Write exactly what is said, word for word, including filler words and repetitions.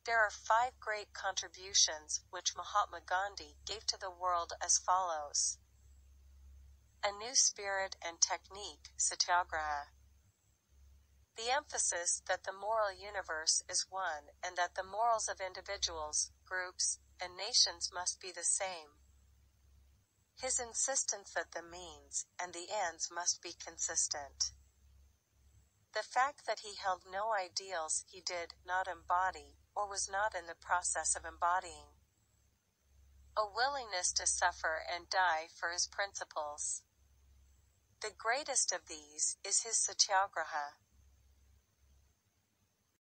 There are five great contributions which Mahatma Gandhi gave to the world as follows. A new spirit and technique, satyagraha. The emphasis that the moral universe is one and that the morals of individuals, groups, and nations must be the same. His insistence that the means and the ends must be consistent. The fact that he held no ideals he did not embody, or was not in the process of embodying. A willingness to suffer and die for his principles. The greatest of these is his satyagraha,